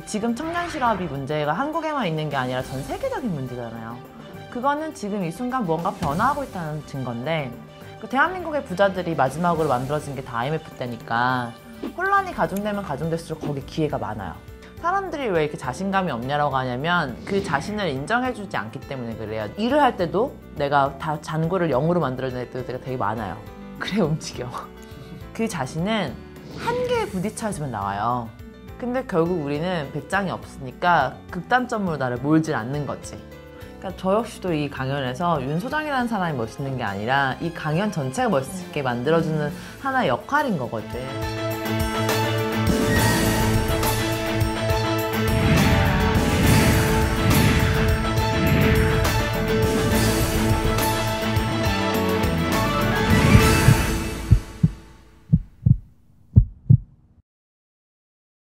지금 청년 실업이 문제가 한국에만 있는 게 아니라 전 세계적인 문제잖아요. 그거는 지금 이 순간 무언가 변화하고 있다는 증거인데, 대한민국의 부자들이 마지막으로 만들어진 게 다 IMF 때니까 혼란이 가중되면 가중될수록 거기 기회가 많아요. 사람들이 왜 이렇게 자신감이 없냐라고 하냐면 그 자신을 인정해주지 않기 때문에 그래요. 일을 할 때도 내가 다 잔고를 0으로 만들어낼 때가 되게 많아요. 그래 움직여. 그 자신은 한계에 부딪혀야지만 나와요. 근데 결국 우리는 배짱이 없으니까 극단점으로 나를 몰질 않는 거지. 그러니까 저 역시도 이 강연에서 윤 소장이라는 사람이 멋있는 게 아니라 이 강연 전체가 멋있게 만들어주는 하나의 역할인 거거든.